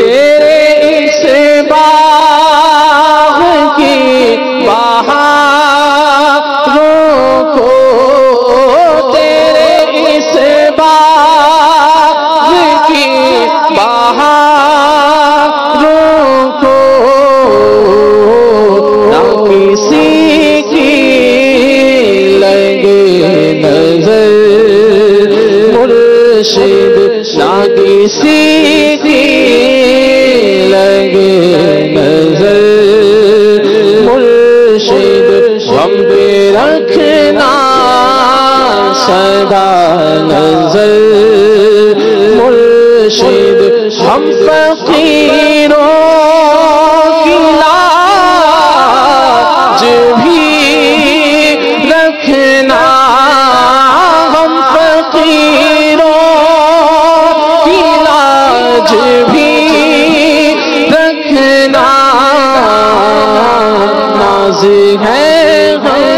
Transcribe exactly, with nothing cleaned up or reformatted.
تیرے اس باغ کی بہاروں کو، تیرے اس باغ کی بہاروں کو نہ کسی کی لگے نظر مرشد، نہ کسی کی لگے نظر مرشد، ہم پہ رکھنا سدا نظر مرشد، ہم فقیروں کی لاج بھی رکھنا، ہم فقیروں کی لاج بھی رکھنا، ناز ہے